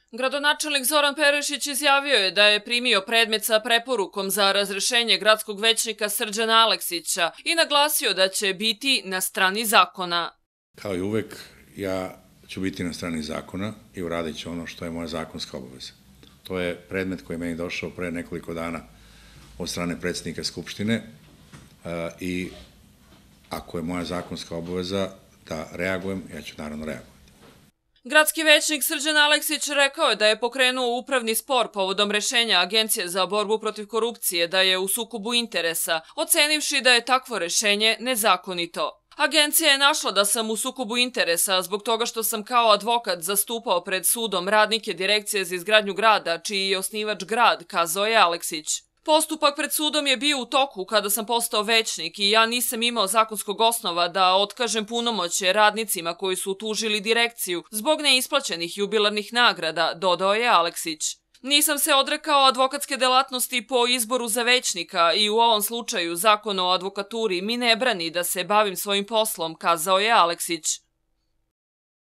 Gradonačelnik Zoran Perešić izjavio je da je primio predmet sa preporukom za razrešenje gradskog većnika Srđana Aleksića i naglasio da će biti na strani zakona. Kao i uvek, ja ću biti na strani zakona i uradit ću ono što je moja zakonska obaveza. To je predmet koji je meni došao pre nekoliko dana od strane predsjednika Skupštine i ako je moja zakonska obaveza da reagujem, ja ću naravno reagovati. Gradski većnik Srđan Aleksić rekao je da je pokrenuo upravni spor povodom rešenja Agencije za borbu protiv korupcije da je u sukobu interesa, ocenivši da je takvo rešenje nezakonito. Agencija je našla da sam u sukobu interesa zbog toga što sam kao advokat zastupao pred sudom radnike Direkcije za izgradnju grada, čiji je osnivač grad, kazao je Aleksić. Postupak pred sudom je bio u toku kada sam postao većnik i ja nisam imao zakonskog osnova da otkažem punomoćje radnicima koji su tužili direkciju zbog neisplaćenih jubilarnih nagrada, dodao je Aleksić. Nisam se odrekao advokatske delatnosti po izboru za većnika i u ovom slučaju Zakon o advokaturi mi ne brani da se bavim svojim poslom, kazao je Aleksić.